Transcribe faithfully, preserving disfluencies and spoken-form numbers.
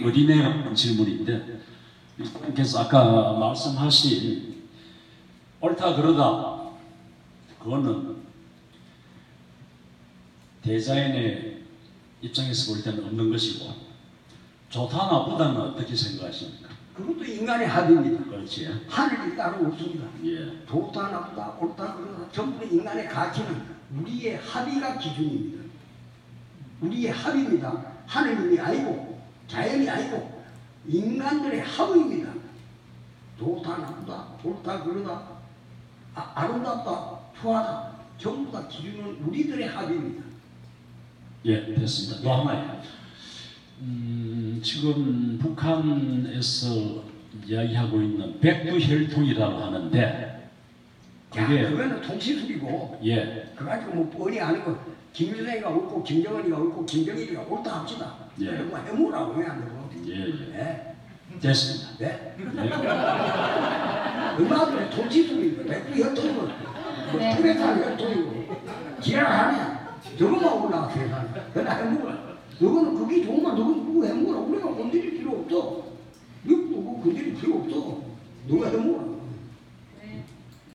어린애 질문인데, 그래서 아까 말씀하신 옳다 그러다, 그거는 대자연의 입장에서 볼 때는 없는 것이고, 좋다 나쁘다는 어떻게 생각하십니까? 그것도 인간의 합의입니다. 그렇지. 하늘이 따로 없습니다. 예. 좋다 나쁘다 옳다 그러다 전부 다 인간의 가치는 우리의 합의가 기준입니다. 우리의 합의입니다. 하느님이 아니고 자연이 아니고 인간들의 합의입니다. 좋다 나쁘다 옳다 그러다 아, 아름답다 추하다 전부 다 기준은 우리들의 합의입니다. 예, 됐습니다. 또 하나요. 음, 지금 북한에서 이야기하고 있는 백두혈통이라고 하는데, 그게 야, 그거는 통치술이고 예, 그 가지고 뭐 뻔히 아는 거 김일성이가 옳고 김정은이가 옳고 김정일이가 옳다 합시다. 예. 뭐 해무라고 왜 안 되고? 예, 예. 네. 됐습니다. 네. 예. 얼마 전에 통치술이고 백두혈통은 뭐 네. 티베탄 혈통이고 지랄하네. 저것만 올라가 세상에. 그건 해무라. 너는 그게 좋으면 너는 누구 해무라. 우리가 건드릴 필요 없어. 누구 건드릴 필요 없어. 누가 해무라.